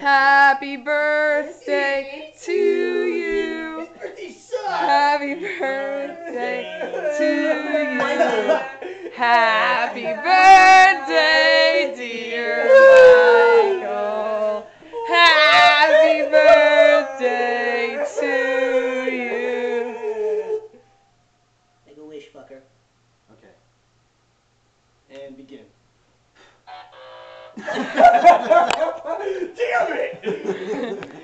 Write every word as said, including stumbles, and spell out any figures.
Happy birthday to you. His birthday sucks. Happy birthday to you. Happy birthday, dear Michael. Happy birthday to you. Make a wish, fucker. Okay. And begin. Damn it!